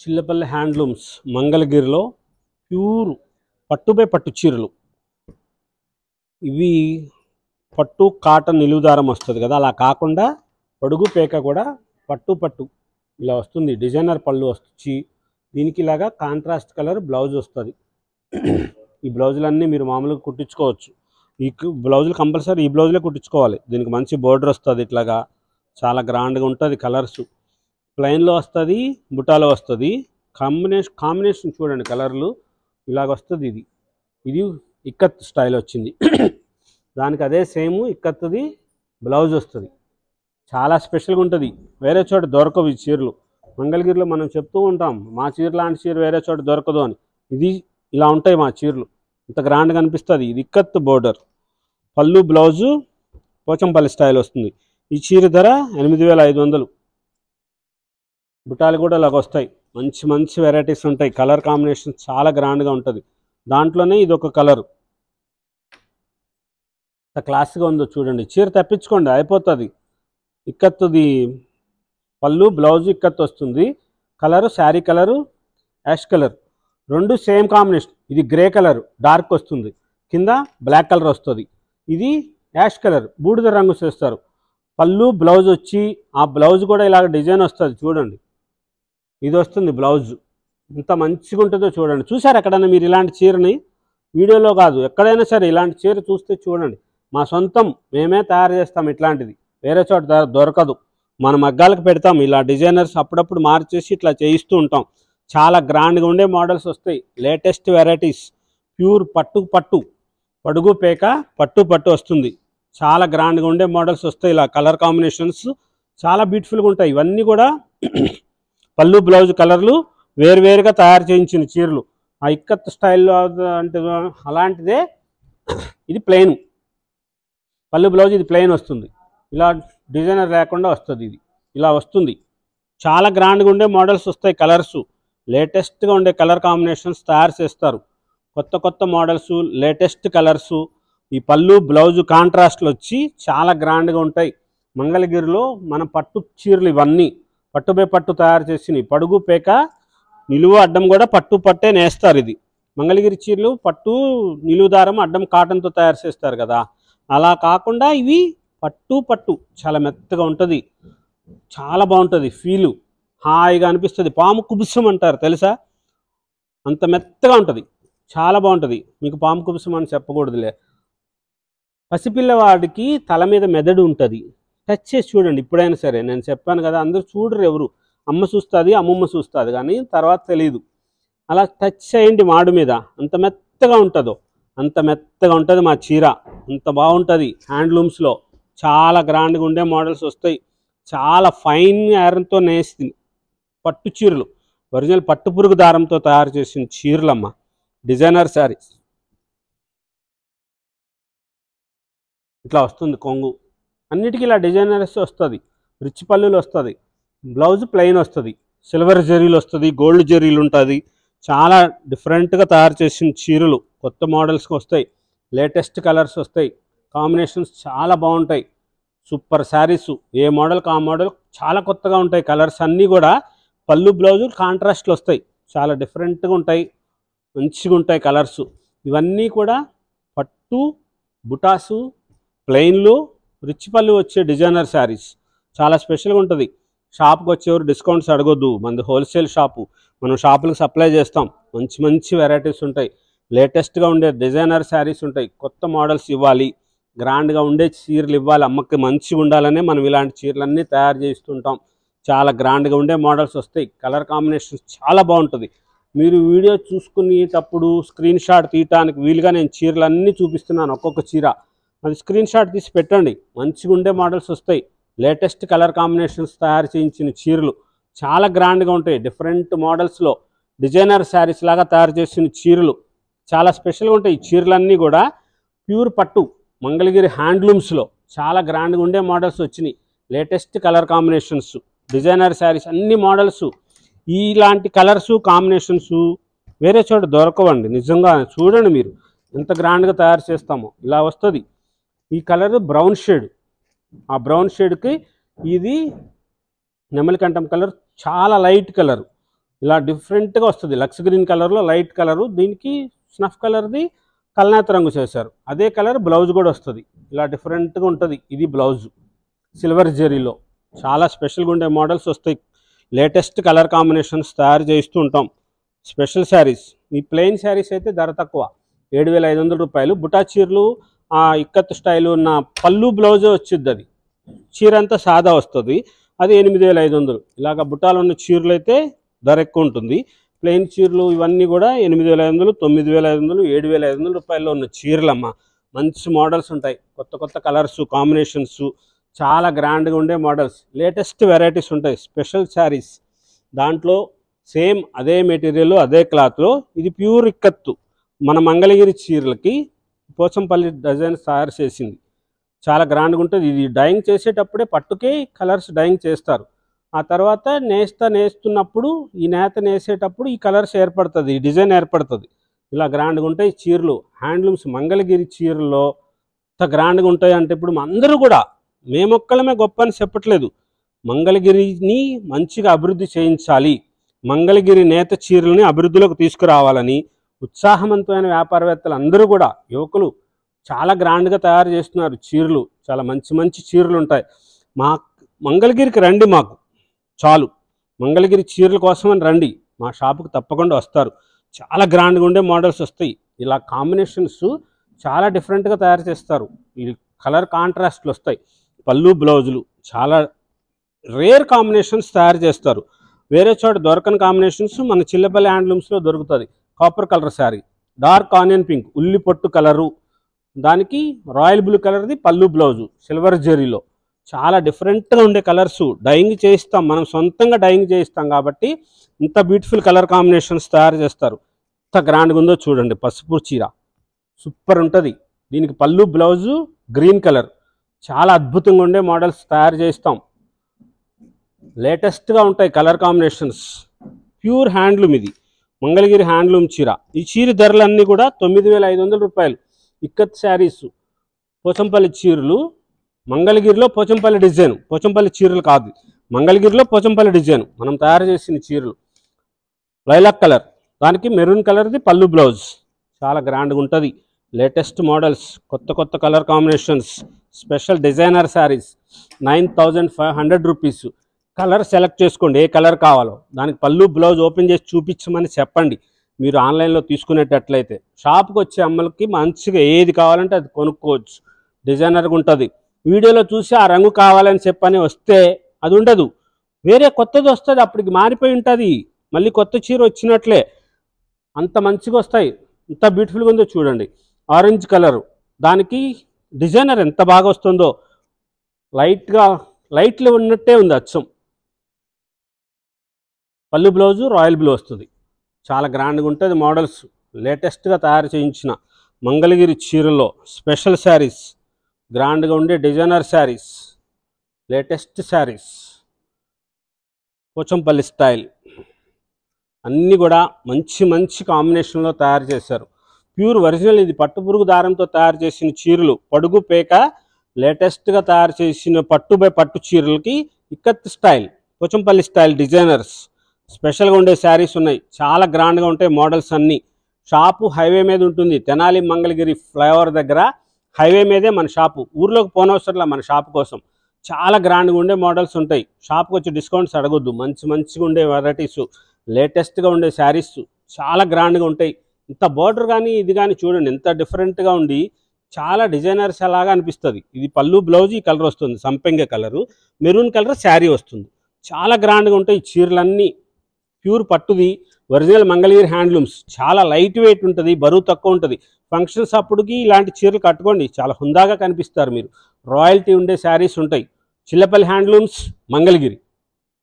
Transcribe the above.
Chillapalli handlooms మంగళగిరిలో pure పట్టుపై పట్టు చీరలు. ఇవి పట్టు కాటన్ నిలువుదారం వస్తుంది కదా, అలా కాకుండా పొడుగు పేక కూడా పట్టు ఇలా వస్తుంది. డిజైనర్ పళ్ళు వచ్చి దీనికి ఇలాగా కాంట్రాస్ట్ కలర్ బ్లౌజ్ వస్తుంది. ఈ బ్లౌజులన్నీ మీరు మామూలుగా కుట్టించుకోవచ్చు. ఈ బ్లౌజులు కంపల్సరీ ఈ బ్లౌజులే కుట్టించుకోవాలి. దీనికి మంచి బోర్డర్ వస్తుంది, ఇట్లాగా చాలా గ్రాండ్గా ఉంటుంది. కలర్స్ ప్లెయిన్లో వస్తుంది, బుటాలో వస్తుంది. కాంబినేషన్ చూడండి, కలర్లు ఇలాగ వస్తుంది. ఇది ఇక్కత్ స్టైల్ వచ్చింది. దానికి అదే సేమ్ ఇక్కత్తుది బ్లౌజ్ వస్తుంది. చాలా స్పెషల్గా ఉంటుంది. వేరే చోట దొరకవు ఈ చీరలు. మంగళగిరిలో మనం చెప్తూ ఉంటాం, మా చీర లాంటి చీర వేరే చోట దొరకదు అని. ఇది ఇలా ఉంటాయి మా చీరలు, ఇంత గ్రాండ్గా అనిపిస్తుంది. ఇది ఇక్కత్ బోర్డర్, పళ్ళు బ్లౌజు పోచంపల్లి స్టైల్ వస్తుంది. ఈ చీర ధర 8500. బుటాలు కూడా ఇలాగ వస్తాయి. మంచి వెరైటీస్ ఉంటాయి. కలర్ కాంబినేషన్ చాలా గ్రాండ్గా ఉంటుంది. దాంట్లోనే ఇది ఒక కలరు క్లాస్గా ఉందో చూడండి. చీర తెప్పించుకోండి, అయిపోతుంది. ఇక్కత్తుది పళ్ళు బ్లౌజ్ ఇక్కత్ వస్తుంది. Colour sari colour ash colour, రెండు సేమ్ కాంబినేషన్. ఇది గ్రే కలర్ డార్క్ వస్తుంది, కింద బ్లాక్ కలర్ వస్తుంది. ఇది యాష్ కలర్ బూడిద రంగు చేస్తారు. పళ్ళు బ్లౌజ్ వచ్చి ఆ బ్లౌజ్ కూడా ఇలాగ డిజైన్ వస్తుంది చూడండి. ఇది వస్తుంది బ్లౌజ్. ఇంత మంచిగా ఉంటుందో చూడండి. చూసారు ఎక్కడైనా మీరు ఇలాంటి చీరని? వీడియోలో కాదు, ఎక్కడైనా సరే ఇలాంటి చీర చూస్తే చూడండి. మా సొంతం, మేమే తయారు చేస్తాం. ఇట్లాంటిది వేరే చోట దొరకదు. మన మగ్గాలకు పెడతాం. ఇలా డిజైనర్స్ అప్పుడప్పుడు మార్చేసి ఇట్లా చేయిస్తూ ఉంటాం. చాలా గ్రాండ్గా ఉండే మోడల్స్ వస్తాయి. లేటెస్ట్ వెరైటీస్, ప్యూర్ పట్టు పడుగు పేక పట్టు వస్తుంది. చాలా గ్రాండ్గా ఉండే మోడల్స్ వస్తాయి. ఇలా కలర్ కాంబినేషన్స్ చాలా బ్యూటిఫుల్గా ఉంటాయి. ఇవన్నీ కూడా పళ్ళు బ్లౌజ్ కలర్లు వేరువేరుగా తయారు చేయించిన చీరలు. ఆ ఇక్కత్ స్టైల్లో అంటే అలాంటిదే. ఇది ప్లెయిన్ పళ్ళు బ్లౌజ్, ఇది ప్లెయిన్ వస్తుంది. ఇలా డిజైనర్ లేకుండా వస్తుంది. ఇది ఇలా వస్తుంది. చాలా గ్రాండ్గా ఉండే మోడల్స్ వస్తాయి. కలర్స్ లేటెస్ట్గా ఉండే కలర్ కాంబినేషన్స్ తయారు చేస్తారు. కొత్త మోడల్స్, లేటెస్ట్ కలర్సు. ఈ పళ్ళు బ్లౌజ్ కాంట్రాస్ట్లు వచ్చి చాలా గ్రాండ్గా ఉంటాయి. మంగళగిరిలో మన పట్టు చీరలు ఇవన్నీ పట్టుపై పట్టు తయారు చేసినవి. పడుగు పేక నిలువు అడ్డం కూడా పట్టే నేస్తారు. ఇది మంగళగిరి చీరలు పట్టు నిలువుదారం అడ్డం కాటన్తో తయారు చేస్తారు కదా, అలా కాకుండా ఇవి పట్టు చాలా మెత్తగా ఉంటుంది. చాలా బాగుంటుంది. ఫీలు హాయిగా అనిపిస్తుంది. పాము కుబుసం అంటారు తెలుసా, అంత మెత్తగా ఉంటుంది. చాలా బాగుంటుంది. మీకు పాము కుబుసం అని చెప్పకూడదులే. పసిపిల్లవాడికి తల మీద మెదడు ఉంటుంది. టచ్ చేసి చూడండి ఎప్పుడైనా సరే. నేను చెప్పాను కదా, అందరూ చూడరు. ఎవరు అమ్మ చూస్తుంది, అమ్మమ్మ చూస్తుంది, కానీ తర్వాత తెలియదు. అలా టచ్ చేయండి మాడు మీద, అంత మెత్తగా ఉంటుందో అంత మెత్తగా ఉంటుంది మా చీర. అంత బాగుంటుంది. హ్యాండ్లూమ్స్లో చాలా గ్రాండ్గా ఉండే మోడల్స్ వస్తాయి. చాలా ఫైన్ ఐరన్తో నేసి పట్టు చీరలు, ఒరిజినల్ పట్టు పురుగు దారంతో తయారు చేసిన చీరలమ్మ. డిజైనర్ శారీస్ ఇట్లా వస్తుంది. కొంగు అన్నిటికీ ఇలా డిజైనర్స్ వస్తుంది. రిచ్ పళ్ళులు వస్తుంది. బ్లౌజ్ ప్లెయిన్ వస్తుంది. సిల్వర్ జరీలు వస్తుంది, గోల్డ్ జరీలు ఉంటుంది. చాలా డిఫరెంట్గా తయారు చేసిన చీరలు కొత్త మోడల్స్కి వస్తాయి. లేటెస్ట్ కలర్స్ వస్తాయి. కాంబినేషన్స్ చాలా బాగుంటాయి. సూపర్ శారీస్. ఏ మోడల్కి ఆ మోడల్ చాలా కొత్తగా ఉంటాయి. కలర్స్ అన్నీ కూడా పళ్ళు బ్లౌజు కాంట్రాస్ట్లు వస్తాయి. చాలా డిఫరెంట్గా ఉంటాయి. మంచిగా ఉంటాయి కలర్స్. ఇవన్నీ కూడా పట్టు బుటాసు ప్లెయిన్లు రిచ్ పళ్ళు వచ్చే డిజైనర్ శారీస్. చాలా స్పెషల్గా ఉంటుంది. షాప్కి వచ్చేవారు డిస్కౌంట్స్ అడగొద్దు. మనది హోల్సేల్ షాపు. మనం షాపులకు సప్లై చేస్తాం. మంచి వెరైటీస్ ఉంటాయి. లేటెస్ట్గా ఉండే డిజైనర్ శారీస్ ఉంటాయి. కొత్త మోడల్స్ ఇవ్వాలి, గ్రాండ్గా ఉండే చీరలు ఇవ్వాలి. అమ్మకి మంచిగా ఉండాలనే మనం ఇలాంటి చీరలన్నీ తయారు చేస్తుంటాం. చాలా గ్రాండ్గా ఉండే మోడల్స్ వస్తాయి. కలర్ కాంబినేషన్స్ చాలా బాగుంటుంది. మీరు వీడియో చూసుకునేటప్పుడు స్క్రీన్ షాట్ తీయటానికి వీలుగా నేను చీరలన్నీ చూపిస్తున్నాను. ఒక్కొక్క చీర అది స్క్రీన్ షాట్ తీసి పెట్టండి. మంచిగా ఉండే మోడల్స్ వస్తాయి. లేటెస్ట్ కలర్ కాంబినేషన్స్ తయారు చేయించిన చీరలు చాలా గ్రాండ్గా ఉంటాయి. డిఫరెంట్ మోడల్స్లో డిజైనర్ శారీస్ లాగా తయారు చేసిన చీరలు చాలా స్పెషల్గా ఉంటాయి. ఈ చీరలన్నీ కూడా ప్యూర్ పట్టు మంగళగిరి హ్యాండ్లూమ్స్లో చాలా గ్రాండ్గా ఉండే మోడల్స్ వచ్చినాయి. Latest colour combinations designer sarees అన్ని మోడల్స్. ఇలాంటి కలర్సు కాంబినేషన్స్ వేరే చోట దొరకవండి. నిజంగా చూడండి మీరు ఎంత గ్రాండ్గా తయారు చేస్తామో. ఇలా వస్తుంది. ఈ కలర్ బ్రౌన్ షేడ్, ఆ బ్రౌన్ షేడ్కి ఇది నెమలికంఠం కలర్ చాలా లైట్ కలర్. ఇలా డిఫరెంట్గా వస్తుంది. లక్స్ గ్రీన్ కలర్లో లైట్ కలరు, దీనికి స్నఫ్ కలర్ది కల్నేత రంగు చేశారు. అదే కలర్ బ్లౌజ్ కూడా వస్తుంది. ఇలా డిఫరెంట్గా ఉంటుంది. ఇది బ్లౌజ్ సిల్వర్ జెరీలో చాలా స్పెషల్గా ఉండే మోడల్స్ వస్తాయి. లేటెస్ట్ కలర్ కాంబినేషన్స్ తయారు చేస్తూ ఉంటాం. స్పెషల్ శారీస్, ఈ ప్లెయిన్ శారీస్ అయితే ధర తక్కువ, 7,500 రూపాయలు. బుటా చీరలు ఇక్కత్ స్టైల్ ఉన్న పళ్ళు బ్లౌజే వచ్చింది. అది చీర అంతా సాదా వస్తుంది, అది 8,500. ఇలాగ బుటాలు ఉన్న చీరలు అయితే ధర ఎక్కువ ఉంటుంది. ప్లెయిన్ చీరలు ఇవన్నీ కూడా 8,500, 9,500, 7,500 రూపాయల్లో ఉన్న చీరలమ్మ. మంచి మోడల్స్ ఉంటాయి, కొత్త కొత్త కలర్స్ కాంబినేషన్స్, చాలా గ్రాండ్గా ఉండే మోడల్స్, లేటెస్ట్ వెరైటీస్ ఉంటాయి. స్పెషల్ శారీస్, దాంట్లో సేమ్ అదే మెటీరియల్ అదే క్లాత్లో ఇది ప్యూర్ ఇక్కత్తు. మన మంగళగిరి చీరలకి పోచంపల్లి డిజైన్ తయారు చేసింది, చాలా గ్రాండ్గా ఉంటుంది. ఇది డైయింగ్ చేసేటప్పుడే పట్టుకే కలర్స్ డైయింగ్ చేస్తారు. ఆ తర్వాత నేస్తున్నప్పుడు ఈ నేత నేసేటప్పుడు ఈ కలర్స్ ఏర్పడుతుంది, ఈ డిజైన్ ఏర్పడుతుంది. ఇలా గ్రాండ్గా ఉంటాయి చీరలు. హ్యాండ్లూమ్స్ మంగళగిరి చీరల్లో ఇంత గ్రాండ్గా ఉంటాయి అంటే ఇప్పుడు అందరూ కూడా మేమొక్కలమే గొప్ప అని చెప్పట్లేదు. మంగళగిరిని మంచిగా అభివృద్ధి చేయించాలి, మంగళగిరి నేత చీరలని అభివృద్ధిలోకి తీసుకురావాలని ఉత్సాహవంతమైన వ్యాపారవేత్తలు అందరూ కూడా, యువకులు చాలా గ్రాండ్గా తయారు చేస్తున్నారు చీరలు. చాలా మంచి మంచి చీరలు ఉంటాయి. మా మంగళగిరికి రండి, మాకు చాలు. మంగళగిరి చీరల కోసమని రండి, మా షాపుకి తప్పకుండా వస్తారు. చాలా గ్రాండ్గా ఉండే మోడల్స్ వస్తాయి. ఇలా కాంబినేషన్స్ చాలా డిఫరెంట్గా తయారు చేస్తారు. ఈ కలర్ కాంట్రాస్ట్లు వస్తాయి. పళ్ళు బ్లౌజులు చాలా రేర్ కాంబినేషన్స్ తయారు చేస్తారు. వేరే చోట దొరకని కాంబినేషన్స్ మన చిల్లపల్లి హ్యాండ్లూమ్స్లో దొరుకుతుంది. Copper colour sari, dark onion pink, ఉల్లి పొట్టు కలరు, దానికి రాయల్ బ్లూ కలర్ది పళ్ళు బ్లౌజు సిల్వర్ జెరీలో చాలా డిఫరెంట్గా ఉండే కలర్స్. డైయింగ్ చేయిస్తాం, మనం సొంతంగా డైయింగ్ చేయిస్తాం కాబట్టి ఇంత బ్యూటిఫుల్ కలర్ కాంబినేషన్స్ తయారు చేస్తారు. ఇంత గ్రాండ్గా ఉందో చూడండి. పసుపు చీర సూపర్ ఉంటుంది, దీనికి పళ్ళు బ్లౌజు గ్రీన్ కలర్, చాలా అద్భుతంగా ఉండే మోడల్స్ తయారు చేస్తాం. లేటెస్ట్గా ఉంటాయి కలర్ కాంబినేషన్స్. ప్యూర్ హ్యాండ్లూమ్, ఇది మంగళగిరి హ్యాండ్లూమ్ చీర. ఈ చీర ధరలన్నీ కూడా 9,500 రూపాయలు. ఇక్కత్ శారీస్, పోచంపల్లి చీరలు, మంగళగిరిలో పోచంపల్లి డిజైన్, పోచంపల్లి చీరలు కాదు, మంగళగిరిలో పోచంపల్లి డిజైన్ మనం తయారు చేసిన చీరలు. లైలాక్ కలర్, దానికి మెరూన్ కలర్ది పళ్ళు బ్లౌజ్, చాలా గ్రాండ్గా ఉంటుంది. లేటెస్ట్ మోడల్స్, కొత్త కొత్త colour combinations, special designer sarees 9,500 rupees. Colour select చేసుకోండి, ఏ కలర్ కావాలో. దానికి పళ్ళు బ్లౌజ్ ఓపెన్ చేసి చూపించమని చెప్పండి. మీరు ఆన్లైన్లో తీసుకునేటట్లయితే షాప్కి వచ్చే అమ్మలకి మంచిగా ఏది కావాలంటే అది కొనుక్కోవచ్చు. డిజైనర్గా ఉంటుంది. వీడియోలో చూసి ఆ రంగు కావాలని చెప్పని వస్తే అది ఉండదు, వేరే కొత్తది వస్తుంది, అప్పటికి మారిపోయి ఉంటుంది, మళ్ళీ కొత్త చీర వచ్చినట్లే. అంత మంచిగా వస్తాయి. ఎంత బ్యూటిఫుల్గా ఉందో చూడండి. ఆరెంజ్ కలరు, దానికి డిజైనర్ ఎంత బాగా వస్తుందో, లైట్లో ఉన్నట్టే ఉంది అచ్చం. పళ్ళు బ్లౌజు రాయల్ బ్లూ వస్తుంది, చాలా గ్రాండ్గా ఉంటుంది మోడల్స్. లేటెస్ట్గా తయారు చేయించిన మంగళగిరి చీరల్లో స్పెషల్ శారీస్, గ్రాండ్గా ఉండే designer sarees, latest sarees, Pochampally style అన్నీ కూడా మంచి మంచి కాంబినేషన్లో తయారు చేశారు. ప్యూర్ ఒరిజినల్, ఇది పట్టుపురుగు దారంతో తయారు చేసిన చీరలు. పడుగు పేక లేటెస్ట్గా తయారు చేసిన పట్టు చీరలకి ikat style, Pochampally style designers స్పెషల్గా ఉండే శారీస్ ఉన్నాయి. చాలా గ్రాండ్గా ఉంటాయి మోడల్స్ అన్నీ. షాపు హైవే మీద ఉంటుంది, తెనాలి మంగళగిరి ఫ్లైఓవర్ దగ్గర హైవే మీదే మన షాపు. ఊర్లోకి పోనవసరంలా మన షాపు కోసం. చాలా గ్రాండ్గా ఉండే మోడల్స్ ఉంటాయి. షాప్కి వచ్చి డిస్కౌంట్స్ అడగొద్దు. మంచిగా ఉండే వెరైటీస్, లేటెస్ట్గా ఉండే శారీస్ చాలా గ్రాండ్గా ఉంటాయి. ఇంత బార్డర్ కానీ ఇది కానీ చూడండి ఎంత డిఫరెంట్గా ఉండి చాలా డిజైనర్స్ అలాగా అనిపిస్తుంది. ఇది పళ్ళు బ్లౌజ్ ఈ కలర్ వస్తుంది, సంపెంగ కలరు, మెరూన్ కలర్ శారీ వస్తుంది. చాలా గ్రాండ్గా ఉంటాయి చీరలన్నీ. ప్యూర్ పట్టుది, ఒరిజినల్ మంగళగిరి హ్యాండ్లూమ్స్, చాలా లైట్ వెయిట్ ఉంటుంది, బరువు తక్కువ ఉంటుంది. ఫంక్షన్స్ అప్పటికి ఇలాంటి చీరలు కట్టుకోండి, చాలా హుందాగా కనిపిస్తారు మీరు. రాయల్టీ ఉండే శారీస్ ఉంటాయి. చిల్లపల్లి హ్యాండ్లూమ్స్ మంగళగిరి.